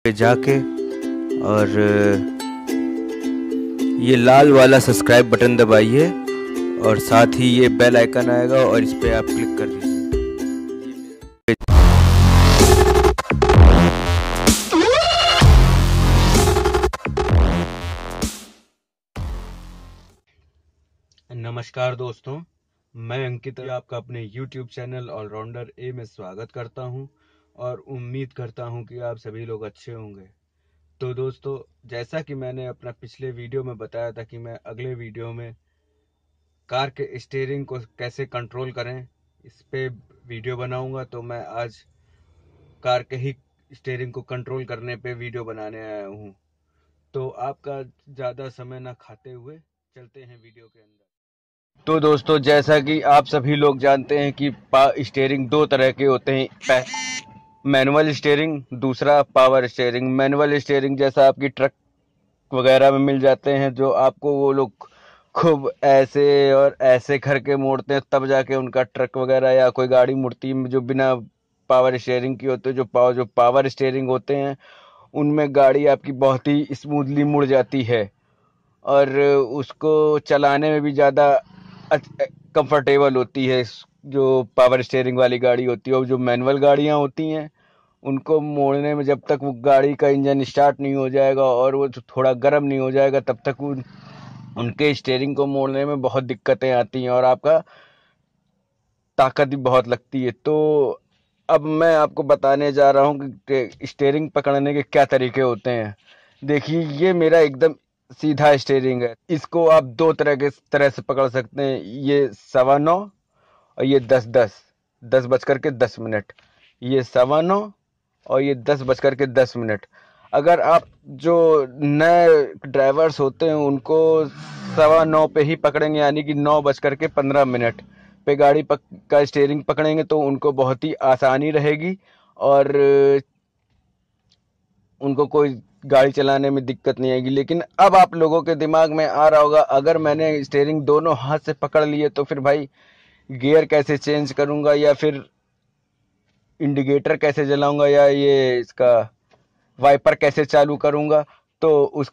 पे जाके और ये लाल वाला सब्सक्राइब बटन दबाइए और साथ ही ये बेल आइकन आएगा और इस पे आप क्लिक कर दीजिए। नमस्कार दोस्तों, मैं अंकित आपका अपने YouTube चैनल ऑलराउंडर ए में स्वागत करता हूं और उम्मीद करता हूं कि आप सभी लोग अच्छे होंगे। तो दोस्तों, जैसा कि मैंने अपना पिछले वीडियो में बताया था कि मैं अगले वीडियो में कार के स्टीयरिंग को कैसे कंट्रोल करें इस पे वीडियो बनाऊंगा। तो मैं आज कार के ही स्टीयरिंग को कंट्रोल करने पे वीडियो बनाने आया हूं। तो आपका ज़्यादा समय ना खाते हुए चलते हैं वीडियो के अंदर। तो दोस्तों, जैसा कि आप सभी लोग जानते हैं कि स्टीयरिंग दो तरह के होते हैं, मैनुअल स्टीयरिंग, दूसरा पावर स्टीयरिंग। मैनुअल स्टीयरिंग जैसा आपकी ट्रक वगैरह में मिल जाते हैं, जो आपको वो लोग खूब ऐसे और ऐसे करके मोड़ते हैं तब जाके उनका ट्रक वगैरह या कोई गाड़ी मुड़ती है, जो बिना पावर स्टीयरिंग की होती है। जो पावर स्टीयरिंग होते हैं उनमें गाड़ी आपकी बहुत ही स्मूथली मुड़ जाती है और उसको चलाने में भी ज़्यादा कंफर्टेबल होती है जो पावर स्टीयरिंग वाली गाड़ी होती है। और जो मैनुअल गाड़ियाँ होती हैं उनको मोड़ने में जब तक वो गाड़ी का इंजन स्टार्ट नहीं हो जाएगा और वो थोड़ा गर्म नहीं हो जाएगा तब तक उनके स्टीयरिंग को मोड़ने में बहुत दिक्कतें आती हैं और आपका ताकत भी बहुत लगती है। तो अब मैं आपको बताने जा रहा हूँ कि स्टीयरिंग पकड़ने के क्या तरीके होते हैं। देखिए, ये मेरा एकदम सीधा स्टीयरिंग है। इसको आप दो तरह से पकड़ सकते हैं। ये 9:15 और ये 10:10 ये 9:15 और ये 10:10। अगर आप जो नए ड्राइवर्स होते हैं उनको 9:15 पे ही पकड़ेंगे, यानी कि 9:15 पे गाड़ी का स्टीयरिंग पकड़ेंगे तो उनको बहुत ही आसानी रहेगी और उनको कोई गाड़ी चलाने में दिक्कत नहीं आएगी। लेकिन अब आप लोगों के दिमाग में आ रहा होगा, अगर मैंने स्टीयरिंग दोनों हाथ से पकड़ लिए तो फिर भाई गियर कैसे चेंज करूंगा या फिर इंडिकेटर कैसे जलाऊंगा या ये इसका वाइपर कैसे चालू करूंगा। तो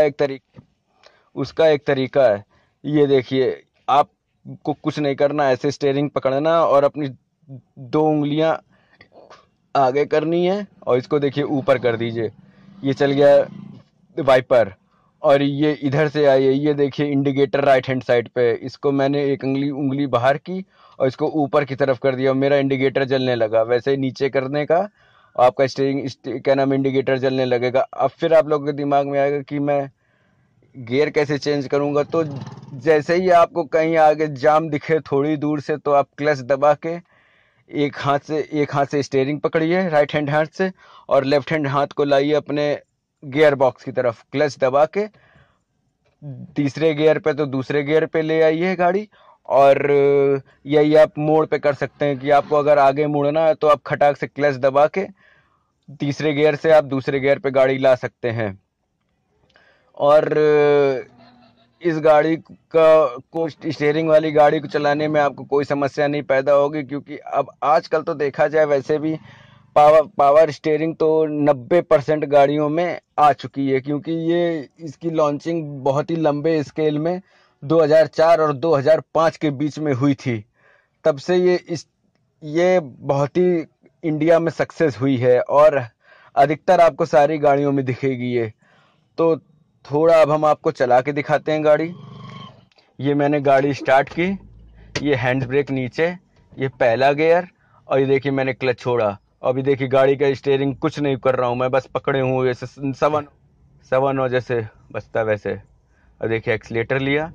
उसका एक तरीका है। ये देखिए, आपको कुछ नहीं करना, ऐसे स्टीयरिंग पकड़ना और अपनी दो उंगलियां आगे करनी है और इसको देखिए ऊपर कर दीजिए। ये चल गया वाइपर। और ये इधर से आइए, ये देखिए इंडिकेटर राइट हैंड साइड पे। इसको मैंने एक उंगली बाहर की और इसको ऊपर की तरफ कर दिया और मेरा इंडिकेटर जलने लगा। वैसे ही नीचे करने का आपका स्टीयरिंग क्या नाम इंडिकेटर जलने लगेगा। अब फिर आप लोगों के दिमाग में आएगा कि मैं गियर कैसे चेंज करूंगा। तो जैसे ही आपको कहीं आगे जाम दिखे थोड़ी दूर से तो आप क्लच दबा के एक हाथ से स्टीयरिंग पकड़िए राइट हैंड हाथ से और लेफ्ट हैंड हाथ को लाइए अपने गियर बॉक्स की तरफ। क्लच दबा के तीसरे गियर पे तो दूसरे गियर पे ले आइए गाड़ी। और यही आप मोड़ पे कर सकते हैं कि आपको अगर आगे मुड़ना है तो आप खटाक से क्लच दबा के तीसरे गियर से आप दूसरे गियर पे गाड़ी ला सकते हैं। और इस गाड़ी को स्टीयरिंग वाली गाड़ी को चलाने में आपको कोई समस्या नहीं पैदा होगी, क्योंकि अब आजकल तो देखा जाए वैसे भी पावर स्टीयरिंग तो 90% गाड़ियों में आ चुकी है, क्योंकि ये इसकी लॉन्चिंग बहुत ही लंबे स्केल में 2004 और 2005 के बीच में हुई थी। तब से ये बहुत ही इंडिया में सक्सेस हुई है और अधिकतर आपको सारी गाड़ियों में दिखेगी ये। तो थोड़ा अब हम आपको चला के दिखाते हैं गाड़ी। ये मैंने गाड़ी स्टार्ट की, ये हैंड ब्रेक नीचे, ये पहला गियर और ये देखिए मैंने क्लच छोड़ा। अभी देखिए गाड़ी का स्टीयरिंग कुछ नहीं कर रहा हूँ मैं, बस पकड़े हूँ जैसे 9:15 जैसे बचता वैसे। और देखिए एक्सीलेटर लिया,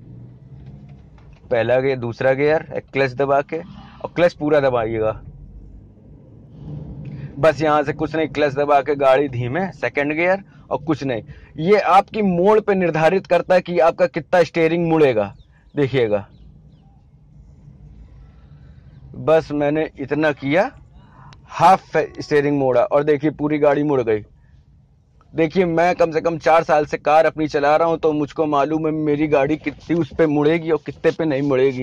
पहला गियर दूसरा गियर, क्लच दबा के और क्लच पूरा दबाइएगा। बस यहाँ से कुछ नहीं, क्लच दबा के गाड़ी धीमे, सेकंड गियर और कुछ नहीं। ये आपकी मोड़ पे निर्धारित करता है कि आपका कितना स्टीयरिंग मुड़ेगा। देखिएगा, बस मैंने इतना किया, हाफ स्टीयरिंग मोड़ा और देखिए पूरी गाड़ी मुड़ गई। देखिए, मैं कम से कम 4 साल से कार अपनी चला रहा हूं तो मुझको मालूम है मेरी गाड़ी कितनी उस पे मुड़ेगी और कितने पे नहीं मुड़ेगी।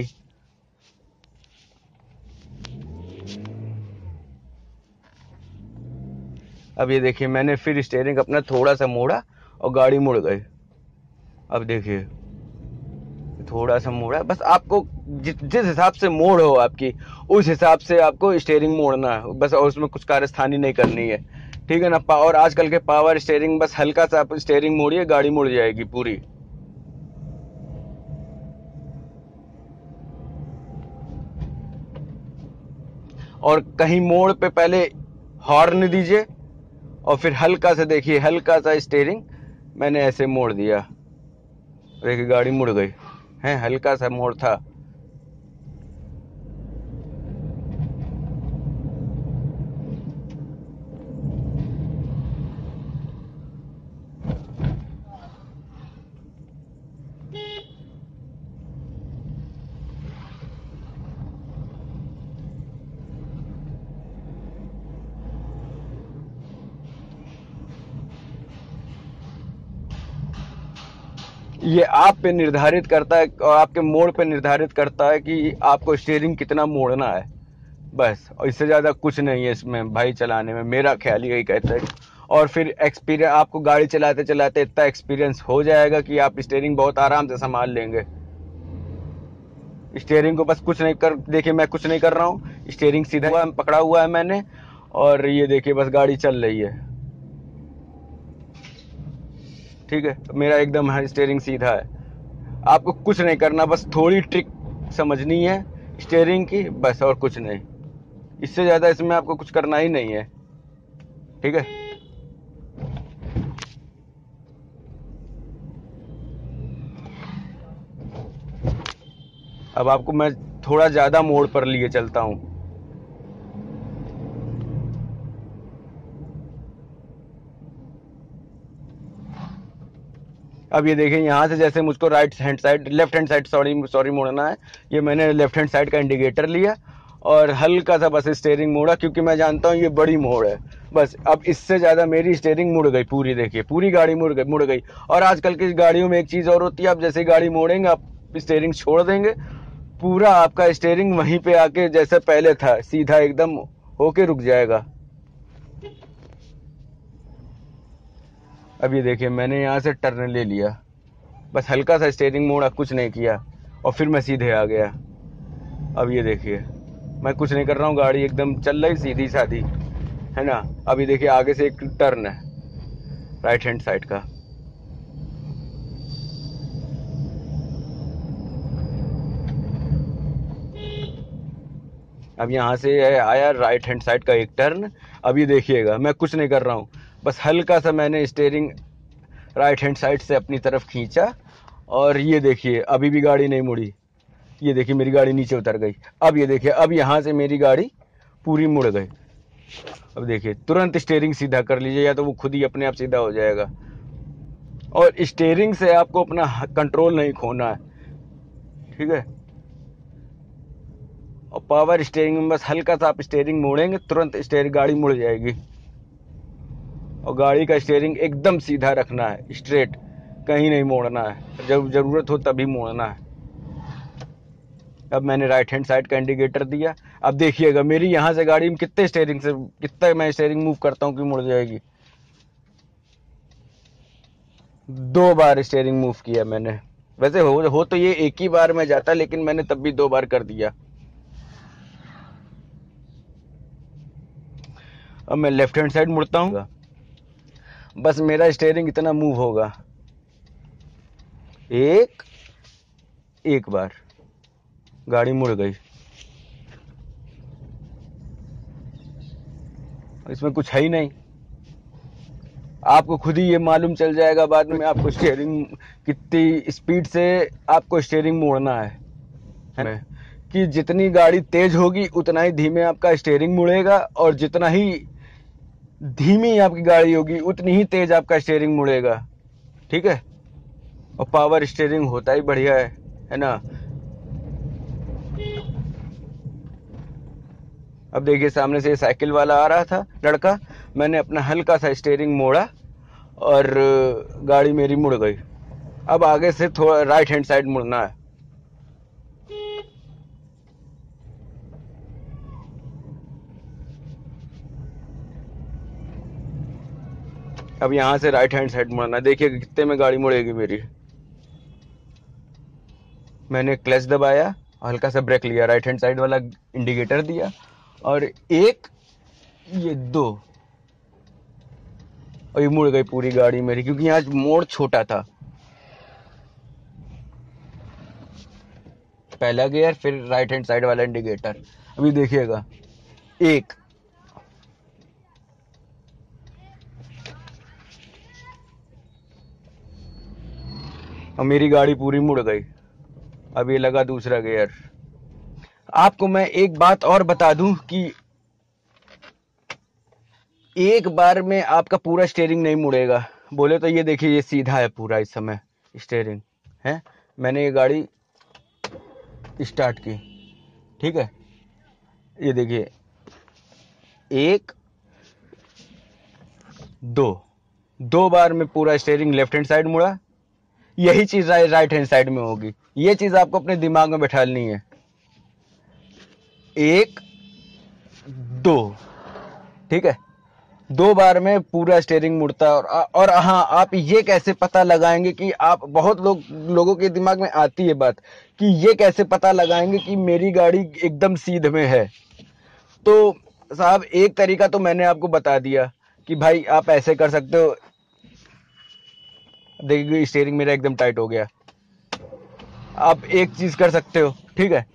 अब ये देखिए मैंने फिर स्टीयरिंग अपना थोड़ा सा मोड़ा और गाड़ी मुड़ गई। अब देखिए थोड़ा सा मोड़ा, बस आपको जिस हिसाब से मोड़ हो आपकी, उस हिसाब से आपको स्टीयरिंग मोड़ना है बस, और उसमें कुछ कारस्तानी नहीं करनी है, ठीक है ना। और आजकल के पावर स्टीयरिंग, बस हल्का सा आप स्टीयरिंग मोड़िए, गाड़ी मुड़ जाएगी पूरी। और कहीं मोड़ पे पहले हॉर्न दीजिए और फिर हल्का सा देखिए, हल्का सा स्टीयरिंग मैंने ऐसे मोड़ दिया, देखिए गाड़ी मुड़ गई है, हल्का सा मोड़ था। ये आप पे निर्धारित करता है और आपके मोड़ पे निर्धारित करता है कि आपको स्टीयरिंग कितना मोड़ना है, बस। और इससे ज़्यादा कुछ नहीं है इसमें भाई चलाने में, मेरा ख्याल यही कहता है। और फिर एक्सपीरियंस, आपको गाड़ी चलाते चलाते इतना एक्सपीरियंस हो जाएगा कि आप स्टीयरिंग बहुत आराम से संभाल लेंगे। स्टीयरिंग को बस कुछ नहीं कर, देखिए मैं कुछ नहीं कर रहा हूँ, स्टीयरिंग सीधा पकड़ा हुआ है मैंने, और ये देखिए बस गाड़ी चल रही है, ठीक है। मेरा एकदम स्टीयरिंग सीधा है। आपको कुछ नहीं करना, बस थोड़ी ट्रिक समझनी है स्टीयरिंग की, बस, और कुछ नहीं। इससे ज़्यादा इसमें आपको कुछ करना ही नहीं है, ठीक है। अब आपको मैं थोड़ा ज़्यादा मोड़ पर लिए चलता हूँ। अब ये देखिए यहाँ से जैसे मुझको right hand side, left hand side sorry मोड़ना है, ये मैंने लेफ्ट हैंड साइड का इंडिकेटर लिया और हल्का सा बस स्टीयरिंग मोड़ा, क्योंकि मैं जानता हूँ ये बड़ी मोड़ है, बस। अब इससे ज़्यादा मेरी स्टीयरिंग मुड़ गई पूरी, देखिए पूरी गाड़ी मुड़ गई। और आजकल की गाड़ियों में एक चीज़ और होती है, आप जैसे गाड़ी मोड़ेंगे आप स्टीयरिंग छोड़ देंगे, पूरा आपका स्टीयरिंग वहीं पे आके जैसे पहले था सीधा एकदम होके रुक जाएगा। अब ये देखिए मैंने यहाँ से टर्न ले लिया, बस हल्का सा स्टीयरिंग मोड़ा, कुछ नहीं किया, और फिर मैं सीधे आ गया। अब ये देखिए मैं कुछ नहीं कर रहा हूँ, गाड़ी एकदम चल रही सीधी साधी, है ना। अब ये देखिए आगे से एक टर्न है राइट हैंड साइड का, अब यहाँ से आया राइट हैंड साइड का एक टर्न। अब ये देखिएगा मैं कुछ नहीं कर रहा हूँ, बस हल्का सा मैंने स्टीयरिंग राइट हैंड साइड से अपनी तरफ खींचा, और ये देखिए अभी भी गाड़ी नहीं मुड़ी, ये देखिए मेरी गाड़ी नीचे उतर गई। अब ये देखिए अब यहाँ से मेरी गाड़ी पूरी मुड़ गई। अब देखिए तुरंत स्टीयरिंग सीधा कर लीजिए, या तो वो खुद ही अपने आप सीधा हो जाएगा। और स्टीयरिंग से आपको अपना कंट्रोल नहीं खोना है, ठीक है। और पावर स्टीयरिंग में बस हल्का सा आप स्टीयरिंग मोड़ेंगे, तुरंत स्टीयरिंग गाड़ी मुड़ जाएगी। और गाड़ी का स्टीयरिंग एकदम सीधा रखना है, स्ट्रेट, कहीं नहीं मोड़ना है, जब ज़रूरत हो तभी मोड़ना है। अब मैंने राइट हैंड साइड का इंडिकेटर दिया, अब देखिएगा मेरी यहाँ से गाड़ी में कितना मैं स्टीयरिंग मूव करता हूँ कि मुड़ जाएगी। 2 बार स्टीयरिंग मूव किया मैंने, वैसे हो तो ये एक ही बार में जाता, लेकिन मैंने तब भी 2 बार कर दिया। अब मैं लेफ्ट हैंड साइड मुड़ता हूँ, बस मेरा स्टीयरिंग इतना मूव होगा, एक बार गाड़ी मुड़ गई। इसमें कुछ है ही नहीं, आपको खुद ही ये मालूम चल जाएगा बाद में आपको स्टीयरिंग कितनी स्पीड से आपको स्टीयरिंग मोड़ना है। कि जितनी गाड़ी तेज होगी उतना ही धीमे आपका स्टीयरिंग मुड़ेगा, और जितना ही धीमी आपकी गाड़ी होगी उतनी ही तेज आपका स्टीयरिंग मुड़ेगा, ठीक है। और पावर स्टीयरिंग होता ही बढ़िया है ना। अब देखिए सामने से साइकिल वाला आ रहा था लड़का, मैंने अपना हल्का सा स्टीयरिंग मोड़ा और गाड़ी मेरी मुड़ गई। अब आगे से थोड़ा राइट हैंड साइड मुड़ना है। अब यहाँ से राइट हैंड साइड मुड़ना, देखिए कितने में गाड़ी मुड़ेगी मेरी। मैंने क्लच दबाया, हल्का सा ब्रेक लिया, राइट हैंड साइड वाला इंडिकेटर दिया, और एक, ये दो, और ये मुड़ गई पूरी गाड़ी मेरी, क्योंकि यहाँ मोड़ छोटा था। पहला गियर, फिर राइट हैंड साइड वाला इंडिकेटर। अभी देखिएगा, एक, और मेरी गाड़ी पूरी मुड़ गई। अब ये लगा दूसरा गियर। आपको मैं एक बात और बता दूं कि एक बार में आपका पूरा स्टीयरिंग नहीं मुड़ेगा। बोले तो ये देखिए, ये सीधा है पूरा इस समय स्टीयरिंग है। मैंने ये गाड़ी स्टार्ट की, ठीक है, ये देखिए, एक, दो, दो बार में पूरा स्टीयरिंग लेफ्ट हैंड साइड मुड़ा। यही चीज राइट हैंड साइड में होगी। ये चीज आपको अपने दिमाग में बैठानी है। एक, दो, ठीक है, दो बार में पूरा स्टीयरिंग मुड़ता है। और हाँ, आप ये कैसे पता लगाएंगे कि आप, बहुत लोगों के दिमाग में आती है बात कि ये कैसे पता लगाएंगे कि मेरी गाड़ी एकदम सीध में है। तो साहब, एक तरीका तो मैंने आपको बता दिया कि भाई आप ऐसे कर सकते हो। देखिए स्टीयरिंग मेरा एकदम टाइट हो गया। आप एक चीज कर सकते हो, ठीक है,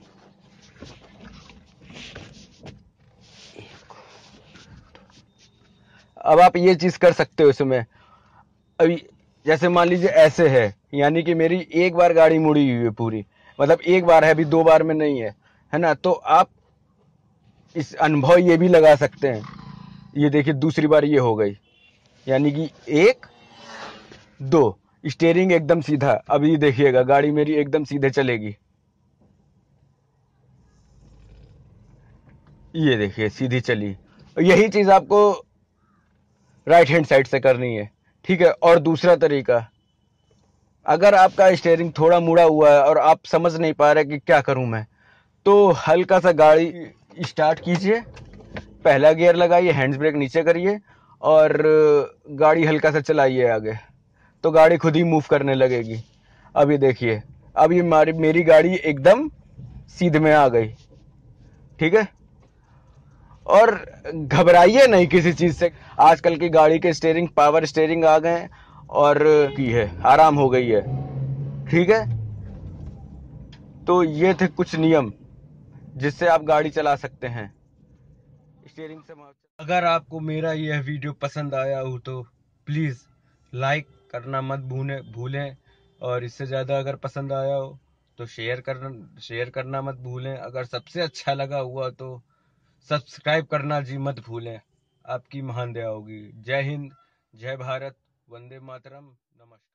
अब आप ये चीज कर सकते हो इसमें। अभी जैसे मान लीजिए ऐसे है, यानी कि मेरी एक बार गाड़ी मुड़ी हुई है पूरी, मतलब एक बार है, अभी दो बार में नहीं है ना। तो आप इस अनुभव ये भी लगा सकते हैं। ये देखिए दूसरी बार ये हो गई, यानी कि एक, दो, स्टीयरिंग एकदम सीधा। अभी देखिएगा गाड़ी मेरी एकदम सीधे चलेगी। ये देखिए सीधी चली। यही चीज आपको राइट हैंड साइड से करनी है, ठीक है। और दूसरा तरीका, अगर आपका स्टीयरिंग थोड़ा मुड़ा हुआ है और आप समझ नहीं पा रहे कि क्या करूं मैं, तो हल्का सा गाड़ी स्टार्ट कीजिए, पहला गियर लगाइए, हैंड्स ब्रेक नीचे करिए, और गाड़ी हल्का सा चलाइए आगे, तो गाड़ी खुद ही मूव करने लगेगी। अब ये देखिए, अब ये मेरी गाड़ी एकदम सीध में आ गई, ठीक है। और घबराइए नहीं किसी चीज से। आजकल की गाड़ी के स्टीयरिंग पावर स्टीयरिंग आ गए हैं, और की है, आराम हो गई है, ठीक है। तो ये थे कुछ नियम जिससे आप गाड़ी चला सकते हैं स्टीयरिंग से। अगर आपको मेरा यह वीडियो पसंद आया हो तो प्लीज़ लाइक करना मत भूलें, और इससे ज़्यादा अगर पसंद आया हो तो शेयर करना मत भूलें। अगर सबसे अच्छा लगा हुआ तो सब्सक्राइब करना जी मत भूलें। आपकी महान दया होगी। जय हिंद, जय भारत, वंदे मातरम, नमस्कार।